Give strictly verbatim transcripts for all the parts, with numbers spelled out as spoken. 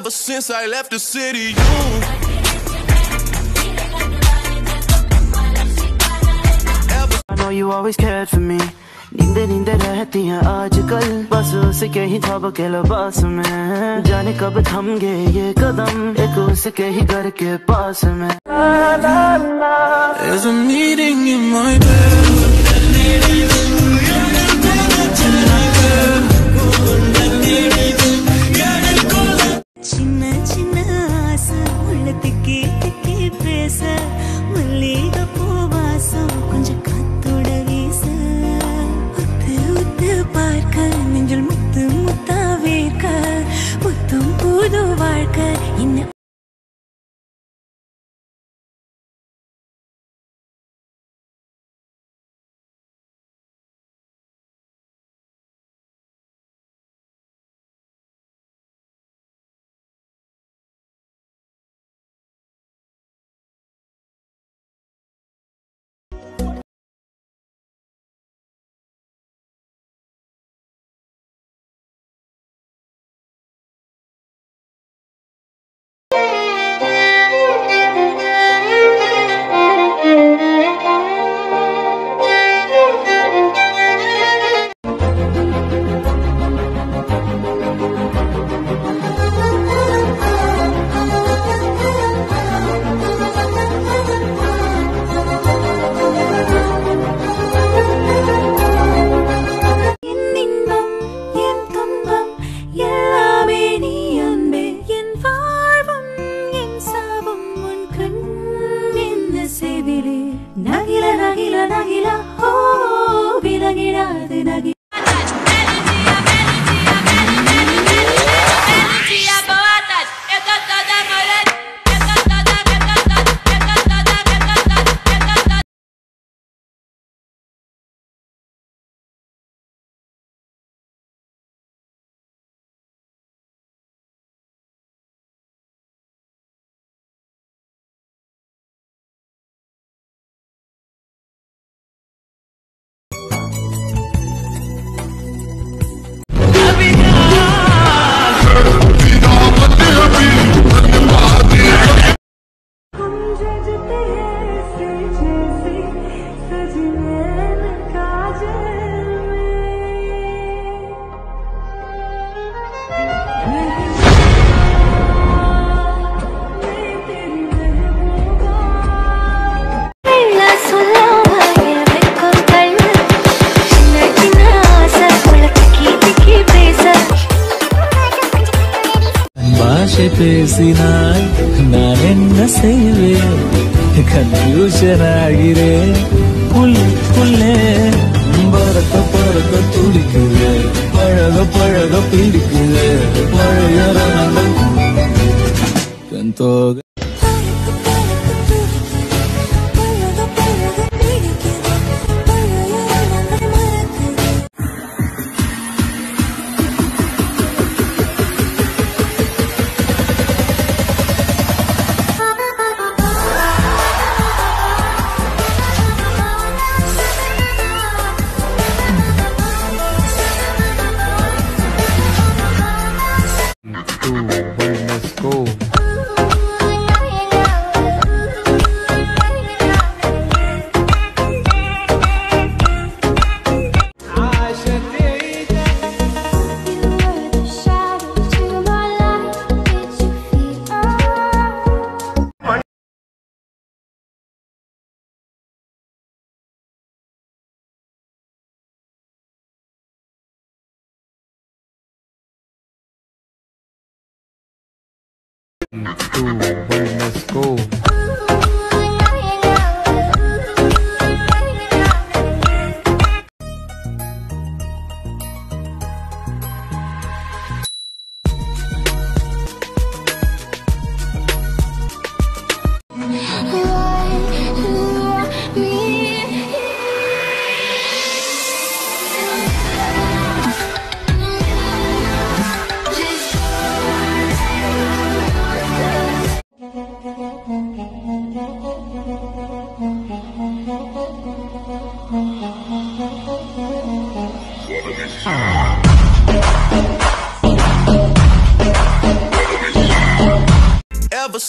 Ever since I left the city, you I know you always cared for me. नींदे नींदे रहती हैं आजकल, बस उसके ही ख्वाब के लिबास में। जाने कब थम गए ये कदम, एक उसके ही घर के पास में। There's a meeting in my bed. பேசினாய் நான் என்ன செய்வேன் கன்ஃபியூஷன் ஆகிறே உள்ளே பறக்க பறக்க துடிக்குது பழக பழக பிடிக்குது பழைய கண் தோக two, one, let's go.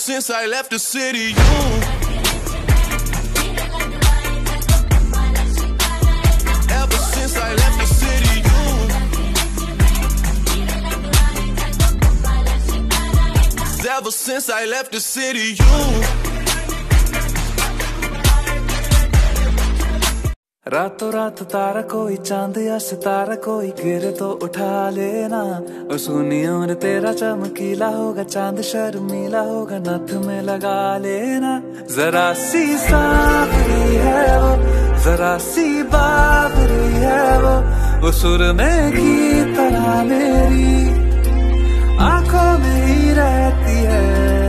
since I left the city, you. Ever since I left the city, you. Ever since I left the city, you. रातों रात तारा कोई चांद या सितारा कोई गिरे तो उठा लेना। और सुनी उम्र तेरा चमकीला होगा, चांद शर्मीला होगा, नथ में लगा लेना। जरा सी सावरी है वो, जरा सी बाबरी है वो, वो सुर में की तरह मेरी आंखों में ही रहती है।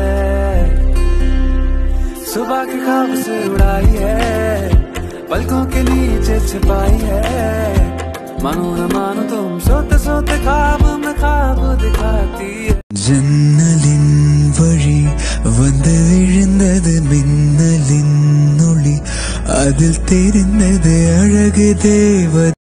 सुबह के ख्वाब से उड़ाई है, पलकों के नीचे छिपाई है। मानो न मानो तुम सोते सोते ख्वाब में ख्वाब दिखाती है। ജന്നലിൻ വഴി വന്ന് വീഴുന്നത് മിന്നലിൻ ഒളി, അതിൽ തെരുന്നത് അഴക് ദേവ